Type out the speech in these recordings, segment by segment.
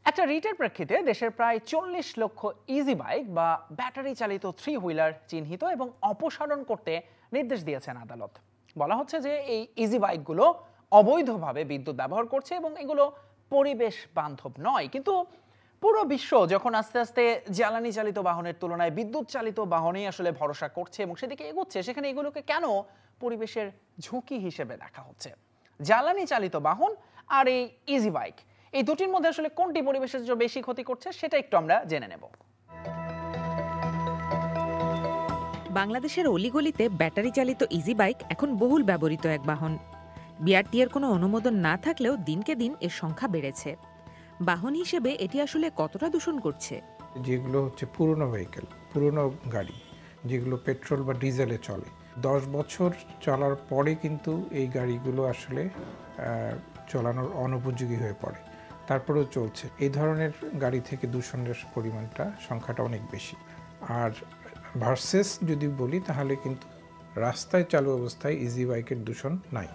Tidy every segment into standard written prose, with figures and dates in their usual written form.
একটা রিটের প্রেক্ষিতে দেশের প্রায় 40 লক্ষ ইজি বাইক বা ব্যাটারি চালিত 3 হুইলার চিহ্নিত এবং অপসারণ করতে নির্দেশ দিয়েছেন আদালত। বলা হচ্ছে যে এই ইজি বাইকগুলো অবৈধভাবে বিদ্যুৎ ব্যবহার করছে এবং এগুলো পরিবেশ বান্ধব নয়। কিন্তু পুরো বিশ্ব যখন আস্তে আস্তে জ্বালানি চালিত বাহনের তুলনায় বিদ্যুৎ চালিত বাহনেই আসলে ভরসা করছে এবং সেদিকে এগোচ্ছে, সেখানে এগুলোকে কেন পরিবেশের ঝুঁকি হিসেবে দেখা হচ্ছে? জ্বালানি চালিত বাহন আর এই ইজি বাইক, এই দুটির মধ্যে আসলে কোনটি পরিবেশের জন্য বেশি ক্ষতি করছে সেটা একটু আমরা জেনে নেব। বাংলাদেশের অলিগলিতে ব্যাটারি চালিত ইজি বাইক এখন বহুল ব্যবহৃত এক বাহন। বিআরটি এর কোনো অনুমোদন না থাকলেও দিনকে দিন এর সংখ্যা বেড়েছে। বাহন হিসেবে এটি আসলে কতটা দূষণ করছে? যেগুলো হচ্ছে পুরনো ভেহিকেল, পুরনো গাড়ি, যেগুলো পেট্রোল বা ডিজেলে চলে, 10 বছর চলার পরে কিন্তু এই গাড়িগুলো আসলে চালানোর অনুপযোগী হয়ে পড়ে, তারপরেও চলছে। এই ধরনের গাড়ি থেকে দূষণের পরিমাণটা, সংখ্যাটা অনেক বেশি। আর ভার্সেস যদি বলি তাহলে কিন্তু রাস্তায় চালু অবস্থায় ইজি বাইকের দূষণ নাই।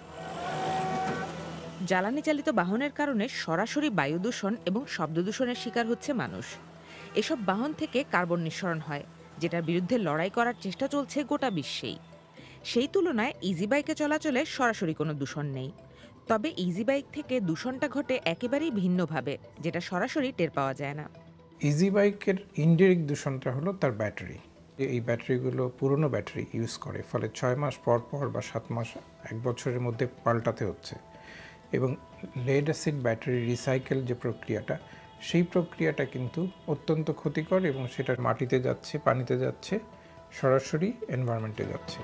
জ্বালানি চালিত বাহনের কারণে সরাসরি বায়ু দূষণ এবং শব্দ দূষণের শিকার হচ্ছে মানুষ। এসব বাহন থেকে কার্বন নিঃসরণ হয়, যেটার বিরুদ্ধে লড়াই করার চেষ্টা চলছে গোটা বিশ্বেই। সেই তুলনায় ইজি বাইকে চলাচলে সরাসরি কোনো দূষণ নেই। তবে ইজি বাইক থেকে দূষণটা ঘটে একেবারেই ভিন্নভাবে, যেটা সরাসরি টের পাওয়া যায় না। ইজি বাইকের ইনডিরেক্ট দূষণটা হলো তার ব্যাটারি। এই ব্যাটারিগুলো পুরনো ব্যাটারি ইউজ করে, ফলে 6 মাস পর পর বা 7 মাস 1 বছরের মধ্যে পাল্টাতে হচ্ছে। এবং লেড অ্যাসিড ব্যাটারি রিসাইকেল যে প্রক্রিয়াটা, সেই প্রক্রিয়াটা কিন্তু অত্যন্ত ক্ষতিকর এবং সেটা মাটিতে যাচ্ছে, পানিতে যাচ্ছে, সরাসরি এনভায়রনমেন্টে যাচ্ছে।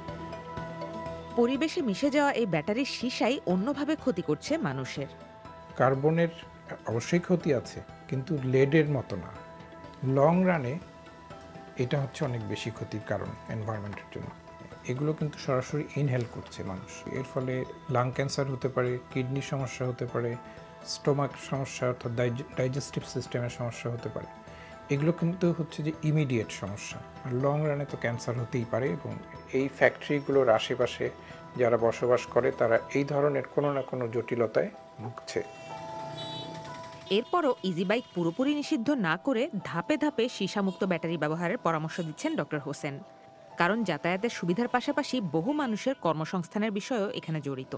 পরিবেশে মিশে যাওয়া এই ব্যাটারির সীসাই অন্যভাবে ক্ষতি করছে মানুষের। কার্বনের অবশ্যই ক্ষতি আছে, কিন্তু লেডের মতো না। লং রানে এটা হচ্ছে অনেক বেশি ক্ষতির কারণ এনভায়রনমেন্টের জন্য। এগুলো কিন্তু সরাসরি ইনহেল করছে মানুষ। এর ফলে লাং ক্যান্সার হতে পারে, কিডনির সমস্যা হতে পারে, স্টোমাক সমস্যা অর্থাৎ ডাইজেস্টিভ সিস্টেমের সমস্যা হতে পারে। এগুলো কিন্তু হচ্ছে যে ইমিডিয়েট সমস্যা, আর লং রানে তো ক্যান্সার হতেই পারে। এবং এই ফ্যাক্টরিগুলোর আশেপাশে যারা বসবাস করে তারা এই ধরনের কোনো না কোনো জটিলতায় ভুগছে। এরপরও ইজি বাইক পুরোপুরি নিষিদ্ধ না করে ধাপে ধাপে সীসামুক্ত ব্যাটারি ব্যবহারের পরামর্শ দিচ্ছেন ডক্টর হোসেন। কারণ যাতায়াতের সুবিধার পাশাপাশি বহু মানুষের কর্মসংস্থানের বিষয়ও এখানে জড়িত।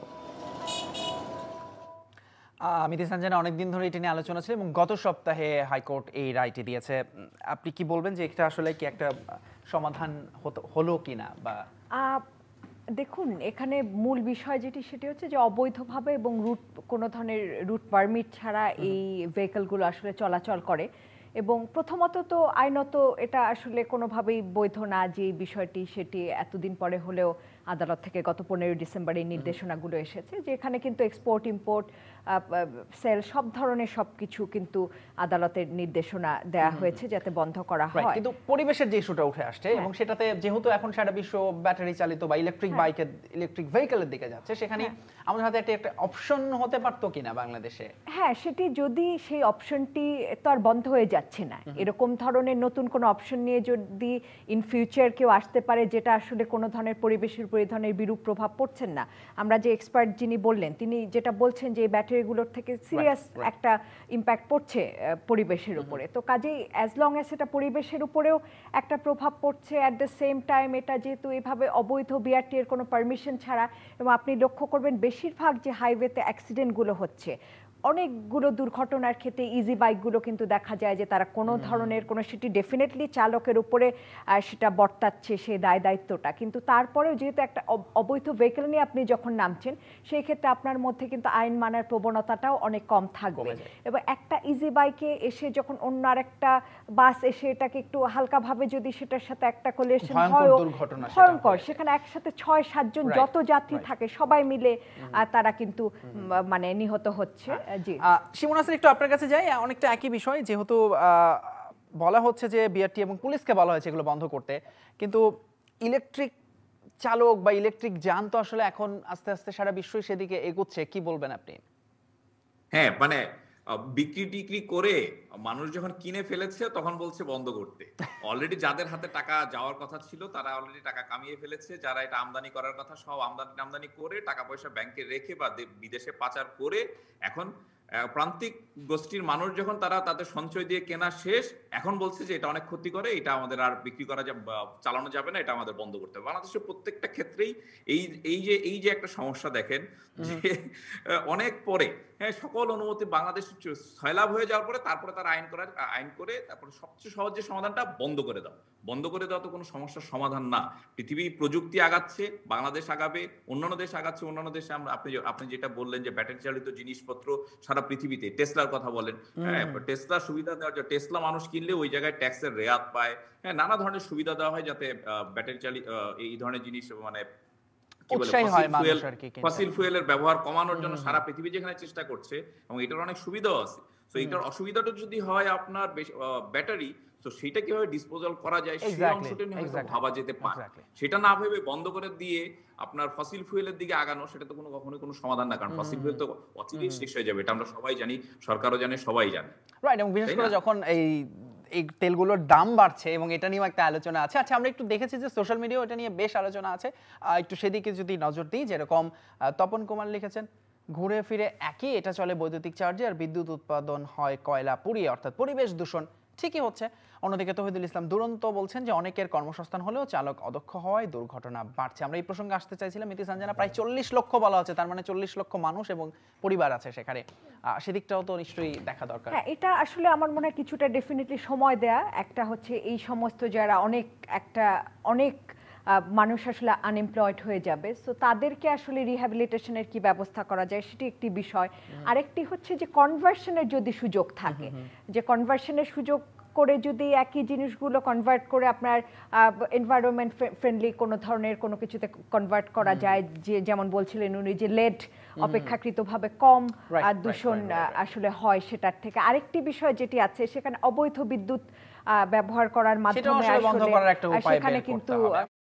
আমি জানি অনেকদিন ধরে এটা নিয়ে আলোচনা ছিল এবং গত সপ্তাহে হাইকোর্ট এই রায়টি দিয়েছে। আপনি কি বলবেন যে এটা আসলে কি একটা সমাধান হলো কিনা? বা দেখুন, এখানে মূল বিষয় যেটি সেটি হচ্ছে যে অবৈধভাবে এবং কোনো ধরনের রুট পারমিট ছাড়া এই ভেহিকলগুলো আসলে চলাচল করে। এবং প্রথমত তো আইনত এটা আসলে কোনোভাবেই বৈধ না, যে বিষয়টি সেটি এতদিন পরে হলেও আদালত থেকে গত 15 ডিসেম্বর এই নির্দেশনাগুলো এসেছে, যে এখানে কিন্তু এক্সপোর্ট, ইম্পোর্ট, সেল সব ধরনের সবকিছু কিন্তু আদালতের নির্দেশনা দেওয়া হয়েছে যাতে বন্ধ করা হয়। কিন্তু পরিবেশের যে ইস্যুটা উঠে আসছে এবং সেটাতে যেহেতু এখন সারা বিশ্ব ব্যাটারি চালিত বা ইলেকট্রিক বাইকের, ইলেকট্রিক ভেহিকেলের দিকে যাচ্ছে, সেখানে আমাদের হাতে একটা অপশন হতে পারতো কিনা বাংলাদেশে? হ্যাঁ, সেটি যদি সেই অপশনটি তো আর বন্ধ হয়ে যাচ্ছে না, এরকম ধরনের নতুন কোনো অপশন নিয়ে যদি ইন ফিউচার কেউ আসতে পারে যেটা আসলে কোনো ধরনের পরিবেশের উপর এই ধরনের বিরূপ প্রভাব পড়ছেন না। আমরা যে এক্সপার্ট যিনি বললেন তিনি যেটা বলছেন যে এই ব্যাটারিগুলোর থেকে সিরিয়াস একটা ইম্প্যাক্ট পড়ছে পরিবেশের উপরে। তো কাজেই অ্যাজ লং অ্যাজ এটা পরিবেশের উপরেও একটা প্রভাব পড়ছে, অ্যাট দ্য সেম টাইম এটা যেহেতু এভাবে অবৈধ বিআরটি এর কোনো পারমিশন ছাড়া, এবং আপনি লক্ষ্য করবেন বেশিরভাগ যে হাইওয়েতে অ্যাক্সিডেন্টগুলো হচ্ছে, অনেকগুলো দুর্ঘটনার ক্ষেত্রে ইজি বাইকগুলো কিন্তু দেখা যায় যে তারা কোনো ধরনের কোনো, সেটি ডেফিনেটলি চালকের উপরে সেটা বর্তাচ্ছে সেই দায় দায়িত্বটা, কিন্তু তারপরেও যেহেতু একটা অবৈধ ভেহিকেল নিয়ে আপনি যখন নামছেন সেই ক্ষেত্রে আপনার মধ্যে কিন্তু আইন মানার প্রবণতাটাও অনেক কম থাকবে। এবং একটা ইজি বাইকে এসে যখন অন্য আরেকটা বাস এসে এটাকে একটু হালকাভাবে যদি সেটার সাথে একটা কোলিশন হয়, ভয়ঙ্কর, সেখানে একসাথে 6-7 জন যত যাত্রী থাকে সবাই মিলে তারা কিন্তু মানে নিহত হচ্ছে। শিমুল হাসান, একটু আপনার কাছে যাই। অনেকটা একই বিষয়, যেহেতু বলা হচ্ছে যে বিআরটি এবং পুলিশকে বলা হয়েছে এগুলো বন্ধ করতে, কিন্তু ইলেকট্রিক চালক বা ইলেকট্রিক যান তো আসলে এখন আস্তে আস্তে সারা বিশ্বই সেদিকে এগোচ্ছে। কি বলবেন আপনি? হ্যাঁ, মানে বিক্রি টিক্রি করে মানুষ যখন কিনে ফেলেছে তখন বলছে বন্ধ করতে। অলরেডি যাদের হাতে টাকা যাওয়ার কথা ছিল তারা অলরেডি টাকা কামিয়ে ফেলেছে। যারা এটা আমদানি করার কথা সব আমদানি করে টাকা পয়সা ব্যাংকে রেখে বা বিদেশে পাচার করে এখন প্রান্তিক গোষ্ঠীর মানুষ যখন তারা তাদের সঞ্চয় দিয়ে কেনা শেষ, এখন বলছে যে এটা অনেক ক্ষতি করে, এটা আমাদের আর বিক্রি করা চালানো যাবে না, এটা আমাদের বন্ধ করতে হবে। বাংলাদেশের প্রত্যেকটা ক্ষেত্রেই এই যে একটা সমস্যা দেখেন যে অনেক পরে, হ্যাঁ, সকল অনুমতি বাংলাদেশ সয়লাভ হয়ে যাওয়ার পরে তারপরে তারা আইন করে তারপরে সবচেয়ে সহজ যে সমাধানটা বন্ধ করে দেওয়া তো কোনো সমস্যার সমাধান না। পৃথিবী প্রযুক্তি আগাচ্ছে, বাংলাদেশ আগাবে, অন্যান্য দেশ আগাচ্ছে, অন্যান্য দেশে আপনি যেটা বললেন যে ব্যাটারি চালিত জিনিসপত্র সারা পৃথিবীতে, টেসলার কথা বলেন, হ্যাঁ, টেসলা সুবিধা দেওয়ার জন্য টেসলা মানুষ কিনলে ওই জায়গায় ট্যাক্সের রেয়াত পায়, হ্যাঁ, নানা ধরনের সুবিধা দেওয়া হয় যাতে ব্যাটারি চালিত এই ধরনের জিনিস মানে ফসিল ফুয়েলের ব্যবহার কমানোর জন্য সারা পৃথিবী যেখানে চেষ্টা করছে, এবং এটার অনেক সুবিধাও আছে। তো এটার অসুবিধাটা যদি হয় আপনার ব্যাটারি, তো সেটা কিভাবে ডিসপোজাল করা যায় সেই অংশটা নিয়ে হয়তো ভাবা যেতে পারে। সেটা না ভেবে বন্ধ করে দিয়ে আপনার ফসিল ফুয়েলের দিকে আগানো, সেটা তো কখনোই কোনো সমাধান না, কারণ ফসিল ফুয়েল তো অচিরেই শেষ হয়ে যাবে, এটা আমরা সবাই জানি, সরকারও জানে, সবাই জানে, রাইট। এবং বিশেষ করে যখন এই তেলগুলোর দাম বাড়ছে এবং এটা নিয়েও একটা আলোচনা আছে। আচ্ছা, আমরা একটু দেখেছি যে সোশ্যাল মিডিয়াও এটা নিয়ে বেশ আলোচনা আছে, একটু সেদিকে যদি নজর দিই, যেরকম তপন কুমার লিখেছেন, ঘুরে ফিরে একই, এটা চলে বৈদ্যুতিক চার্জে আর বিদ্যুৎ উৎপাদন হয় কয়লা পুড়িয়ে, অর্থাৎ পরিবেশ দূষণ ঠিকই হচ্ছে। অন্যদিকে তৌহিদুল ইসলাম দুরন্ত বলছেন যে অনেকের কর্মসংস্থান হলেও চালক অদক্ষ হওয়ায় দুর্ঘটনা বাড়ছে। আমরা এই প্রসঙ্গে আসতে চাইছিলাম, ইতি সঞ্জনা, প্রায় 40 লক্ষ বলা হচ্ছে, তার মানে 40 লক্ষ মানুষ এবং পরিবার আছে সেখানে, সেদিকটাও তো নিশ্চয়ই দেখা দরকার। হ্যাঁ, এটা আসলে আমার মনে হয় কিছুটা ডেফিনেটলি সময় দেয়া। একটা হচ্ছে এই সমস্ত যারা অনেক মানুষ আসলে আনএমপ্লয়েড হয়ে যাবে, সো তাদেরকে আসলে রিহ্যাবিলিটেশনের কি ব্যবস্থা করা যায় সেটি একটি বিষয়। আরেকটি হচ্ছে যে কনভার্সনের যদি সুযোগ থাকে, যে কনভার্সনের সুযোগ করে যদি একই জিনিসগুলো কনভার্ট করে আপনার এনভায়রনমেন্ট ফ্রেন্ডলি কোনো ধরনের কোনো কিছুতে কনভার্ট করা যায়, যে যেমন বলছিলেন উনি যে লেড অপেক্ষাকৃতভাবে কম দূষণ আসলে হয় সেটার থেকে। আরেকটি বিষয় যেটি আছে, সেখানে অবৈধ বিদ্যুৎ ব্যবহার করার মাধ্যমে আসলে সেখানে কিন্তু